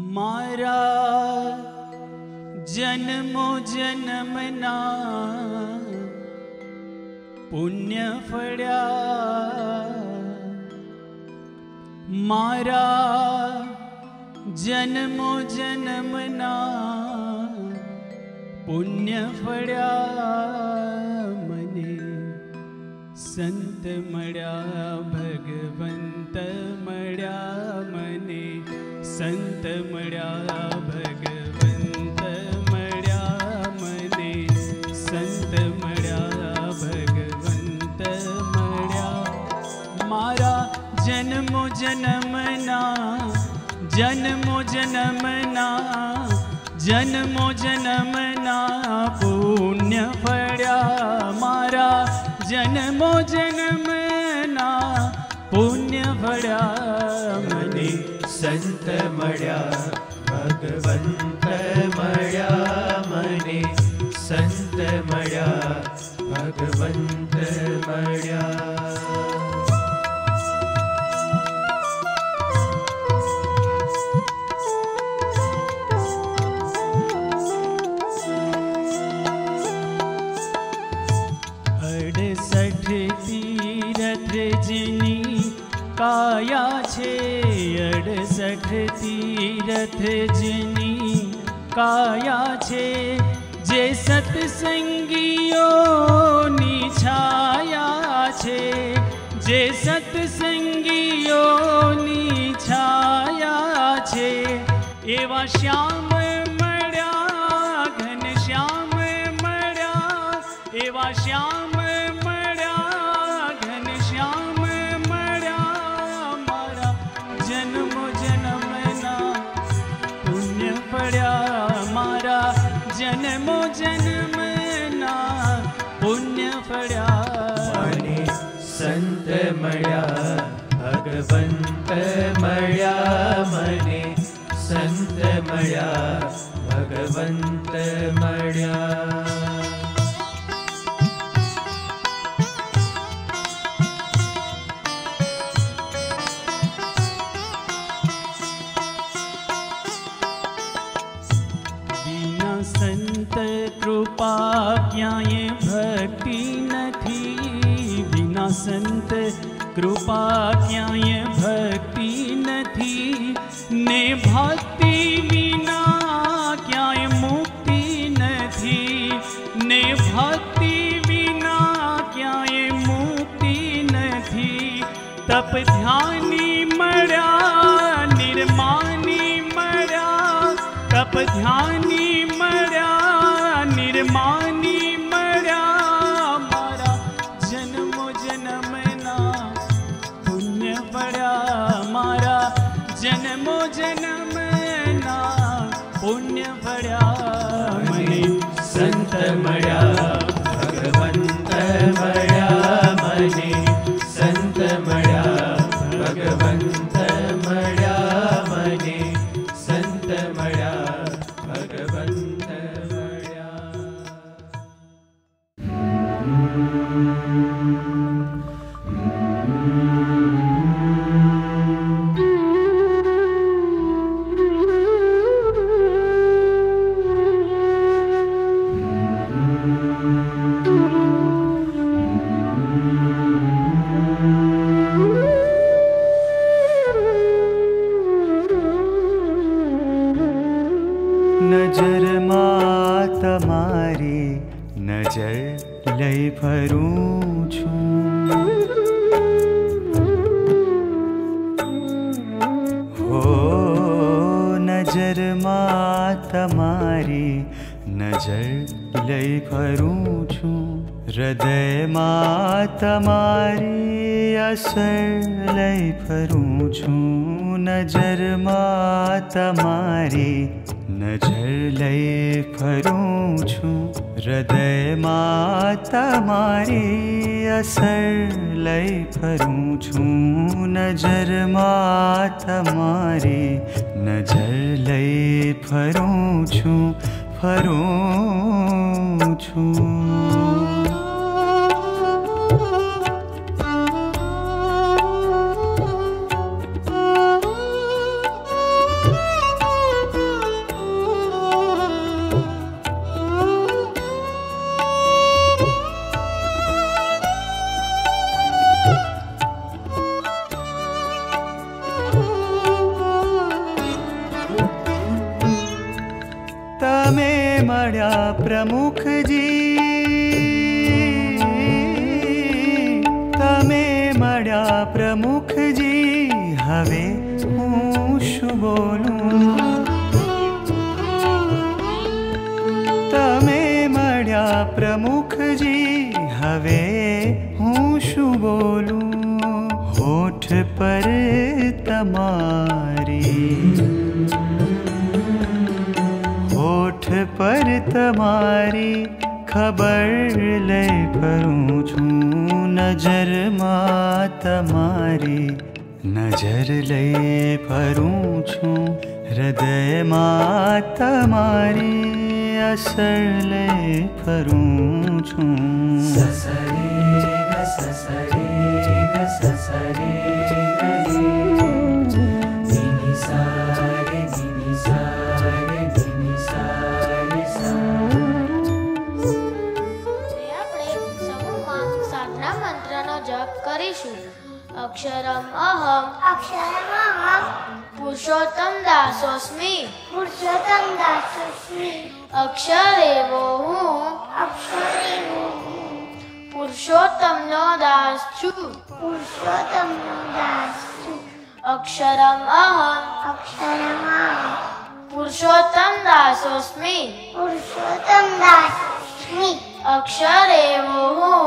मारा जन्मो जन्मना पुण्य फळ्या, मारा जन्मो जन्मना पुण्य फळ्या, मने संत मळ्या भगवंत मळ्या, मने संत मळ्या भगवंत मळ्या, मने संत मळ्या भगवंत मळ्या. मारा जन्मो जन्मना, जन्मो जन्मना, जन्मो जन्मना पुण्य फळ्या, मारा जन्मो जन्मना पुण्य फळ्या, मने संत मळ्या भगवंत मळ्या, मने संत मळ्या भगवंत मळ्या. काया छे 68 तीरथ जिनी काया छे, जे सत्संगीओ नी छाया छे, जे सत्संगीओ नी छाया छे. एवा श्याम मळ्या घन श्याम मळ्या, एवा श्याम जन्मो जन्मना पुण्य फळ्या, मने संत मळ्या भगवंत मळ्या, मने संत मळ्या भगवंत मळ्या. संत कृपा क्याये भक्ति नथी, बिना संत कृपा क्याये भक्ति नथी, ने भक्ति विना क्याये मुक्ति नथी, ने भक्ति विना क्याये मुक्ति नथी. तप ध्यानी मळ्या निर्मानी मळ्या, तप ध्यानी निर्मानी मळ्या, मारा जन्मो जन्मना पुण्य फळ्या, मारा जन्मो जन्मना पुण्य फळ्या, मने संत मळ्या भगवंत मळ्या, मने संत मळ्या भगवंत मळ्या, मने संत मळ्या भगवंत मळ्या. નજરમાં તમારી નજર લઈ ફરું છું, હો નજરમાં તમારી નજર લઈ ફરું છું, હૃદયમાં તમારી અસર લઈ ફરું છું, નજરમાં તમારી નજર લઈ ફરું છું, હૃદયમાં તમારી અસર લઈ ફરું છું, નજરમાં તમારી નજર લઈ ફરું છું, ફરું છું. मड्या प्रमुख जी हवे हूँ शु बोलूं तमे मड्या प्रमुख जी हवे हूँ शु बोलूं होठ पर तमारी होठ पर तमारी खबर ले फरूं छूं नजर मां तमारी नजर ले फरूं छूं हृदय मां तमारी असर ले फरूं छूं अक्षरम अहम पुरुषोत्तम दासोस्मि अक्षरे वो हूँ पुरुषोत्तम नो दास छु अक्षरम अहम पुरुषोत्तम दासोस्मि अक्षरे वो हूँ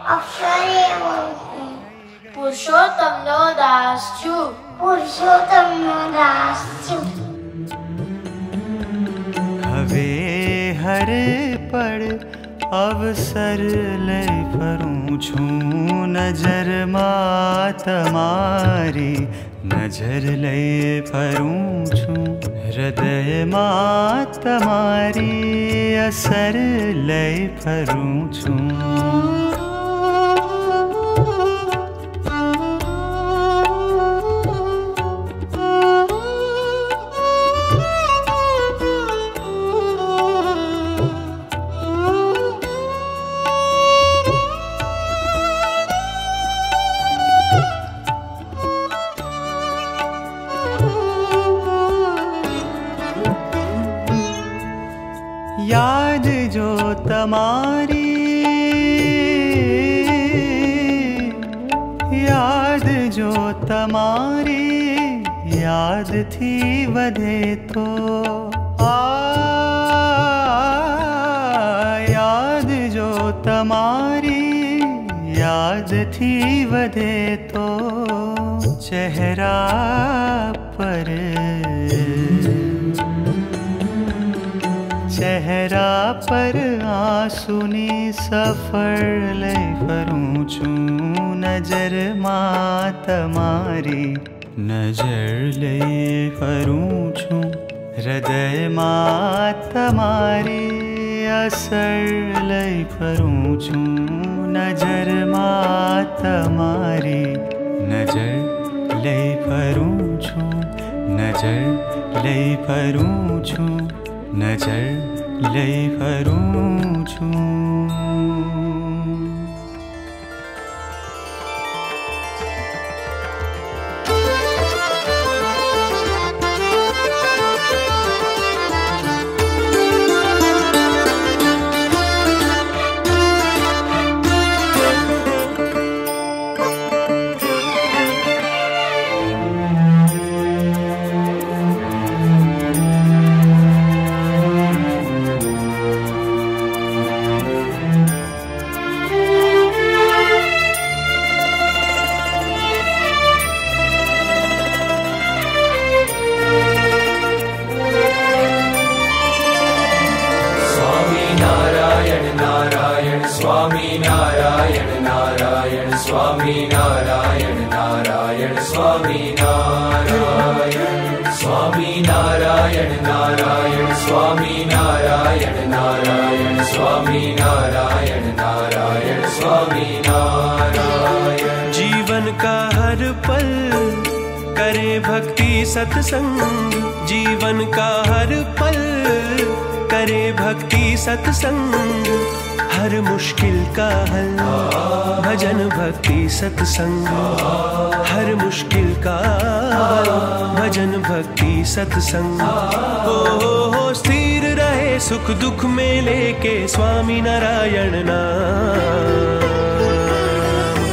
पुरुषोत्तम नो दास छु हवे हर पड़ अवसर ले फरूं छूं नजर मां तमारी नजर ले फरूं छूं हृदय मां तमारी असर ले फरूं छूं याद जो तमारी याद जो तमारी याद थी वधे तो याद जो तमारी याद थी वधे तो चेहरा पर आंसुनी सफर ले फरूं छूं नजर मां तमारी नजर ले फरूं छूं हृदय मां तमारी असर ले फरूं छूं नजर मां तमारी नजर ले फरूं छूं नजर ले फरूं छूं नजर ले फरूं छूं स्वामी नारायण नारायण स्वामी नारायण नारायण स्वामी नारायण स्वामी नारायण नारायण स्वामी नारायण नारायण स्वामी नारायण नारायण स्वामी नारायण। जीवन का हर पल करे भक्ति सत्संग, जीवन का हर पल करे भक्ति सत्संग, हर मुश्किल का हल भजन भक्ति सत्संग, हर मुश्किल का हल भजन भक्ति सत्संग। हो स्थिर रहे सुख दुख में लेके स्वामी नारायण नाम,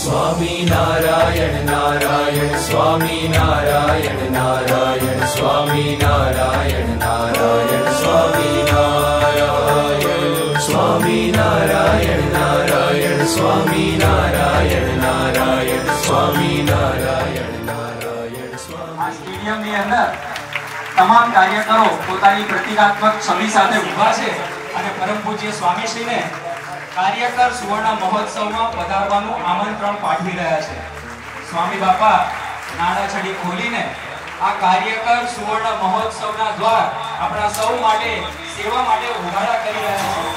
स्वामी नारायण नारायण स्वामी नारायण नारायण स्वामी नारायण नारायण स्वामी नारायण स्वामी नारायण नारायण स्वामी नारायण नारायण स्वामी नारायण नारायण આ સ્ટેડિયમની અંદર તમામ કાર્યકરો પોતાની પ્રતિકાત્મક છબી સાથે ઊભા છે અને પરમ પૂજ્ય સ્વામીશ્રીને કાર્યકર સુવર્ણ મહોત્સવમાં પધારવાનું આમંત્રણ પાઠવી રહ્યા છે. સ્વામી બાપા નાણાછડી ખોલીને આ કાર્યકર સુવર્ણ મહોત્સવના દ્વાર આપણા સૌ માટે સેવા માટે ઉઘાડા કરી રહ્યા છે.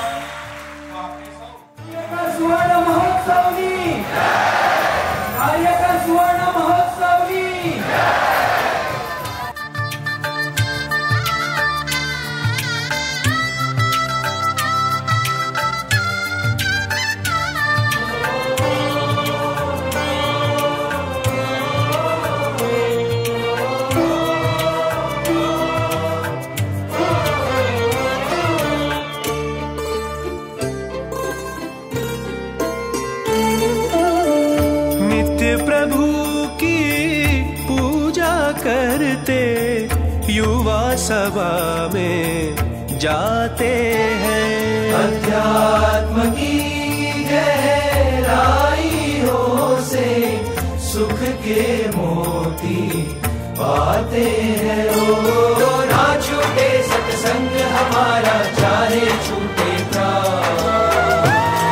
સુવર્ણ મહોત્સવની કાર્યકર સુવર્ણ મહોત્સવની प्रभु की पूजा करते युवा सभा में जाते हैं. अध्यात्म की गहराइयों से सुख के मोती पाते हैं. ओ ना छूटे सत्संग हमारा चाहे छूटे प्राण.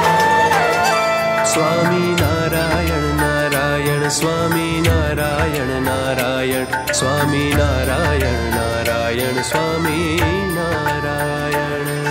स्वामी नारायण नारायण स्वामी नारायण नारायण स्वामी नारायण नारायण स्वामी नारायण.